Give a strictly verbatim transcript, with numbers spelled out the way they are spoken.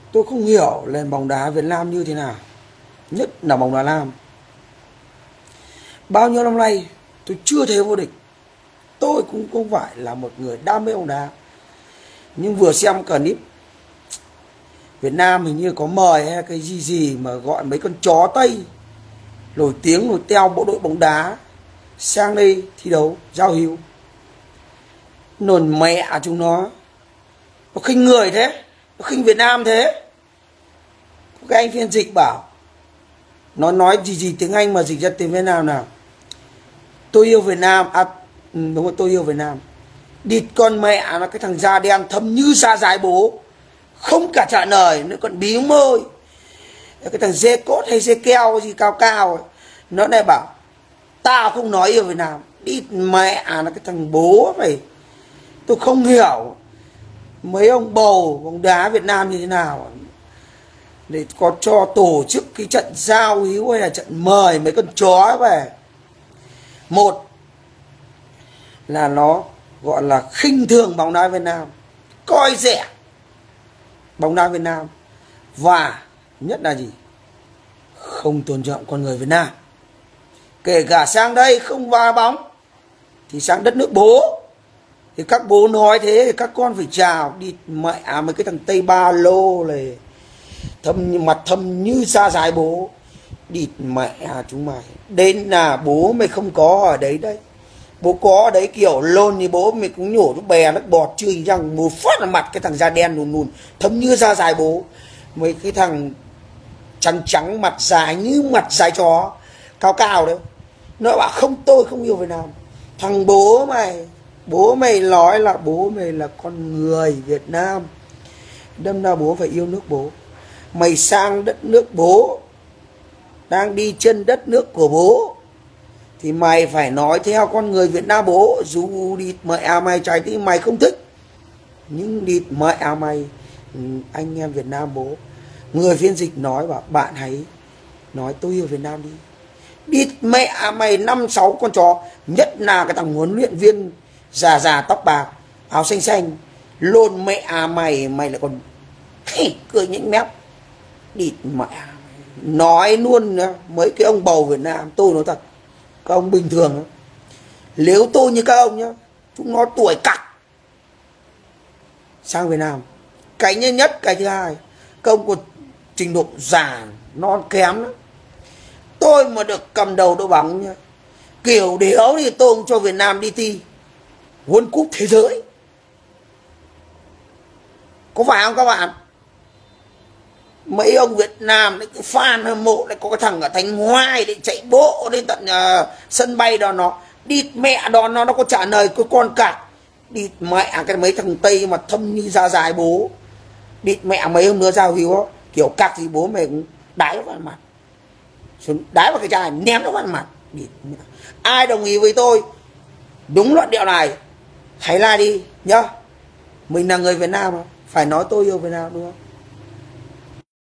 Tôi không hiểu nền bóng đá Việt Nam như thế nào, nhất là bóng đá nam. Bao nhiêu năm nay tôi chưa thấy vô địch. Tôi cũng không phải là một người đam mê bóng đá, nhưng vừa xem clip Việt Nam hình như có mời hay cái gì gì mà gọi mấy con chó Tây nổi tiếng nổi teo bộ đội bóng đá sang đây thi đấu giao hữu. Nồn mẹ chúng nó nó khinh người thế, nó khinh Việt Nam thế. Cái anh phiên dịch bảo, nó nói gì gì tiếng Anh mà dịch ra tiếng Việt Nam nào: tôi yêu Việt Nam. À đúng rồi, tôi yêu Việt Nam. Địt con mẹ nó, cái thằng da đen thâm như da dài bố, không cả trả lời nữa còn bí môi. Cái thằng dê cốt hay dê keo gì cao cao ấy, nó lại bảo tao không nói yêu Việt Nam. Địt mẹ nó, cái thằng bố mày. Tôi không hiểu mấy ông bầu bóng đá Việt Nam như thế nào để có cho tổ chức cái trận giao hữu hay là trận mời mấy con chó về. Một là nó gọi là khinh thường bóng đá Việt Nam, coi rẻ bóng đá Việt Nam, và nhất là gì, không tôn trọng con người Việt Nam. Kể cả sang đây không va bóng thì sang đất nước bố thì các bố nói thế thì các con phải chào. Đi mẹ mấy cái thằng Tây Ba Lô này, thâm mặt thâm như da dài bố. Địt mẹ chúng mày, đến là bố mày không có ở đấy đấy. Bố có ở đấy kiểu lôn như bố mày cũng nhổ nó bè nó bọt chửi răng một phát là mặt cái thằng da đen nùn nùn thâm như da dài bố. Mấy cái thằng trắng trắng mặt dài như mặt dài chó cao cao đấy, nó bảo không, tôi không yêu Việt Nam. Thằng bố mày, bố mày nói là bố mày là con người Việt Nam, đâm ra bố phải yêu nước bố. Mày sang đất nước bố, đang đi chân đất nước của bố, thì mày phải nói theo con người Việt Nam bố. Dù địt mẹ mày trái tim mày không thích, nhưng địt mẹ mày anh em Việt Nam bố. Người phiên dịch nói bảo bạn hãy nói tôi yêu Việt Nam đi. Địt mẹ mày năm sáu con chó, nhất là cái thằng huấn luyện viên già già tóc bạc áo xanh xanh, lôn mẹ mày, mày lại còn cười nhếch mép. Địt mẹ nói luôn nữa, mấy cái ông bầu Việt Nam tôi nói thật, các ông bình thường đó. Nếu tôi như các ông nhá, chúng nó tuổi cặc sang Việt Nam, cái nhất nhất cái thứ hai, các ông còn trình độ già non kém đó. Tôi mà được cầm đầu đội bóng nhá, kiểu đéo thì tôi cũng cho Việt Nam đi thi World Cup thế giới. Có phải không các bạn? Mấy ông Việt Nam đấy, fan hâm mộ lại có cái thằng ở Thanh Hoài để chạy bộ đến tận uh, sân bay đó, nó đi mẹ đó nó nó có trả lời cái con cặc. Đi mẹ cái mấy thằng Tây mà thâm như da dài bố. Đi mẹ mấy hôm nữa giao hữu đó, kiểu cặc thì bố mày cũng đái vào mặt, đái vào cái chai ném nó vào mặt. Đi, ai đồng ý với tôi đúng luận điệu này hãy like đi nhá. Mình là người Việt Nam, phải nói tôi yêu Việt Nam đúng không?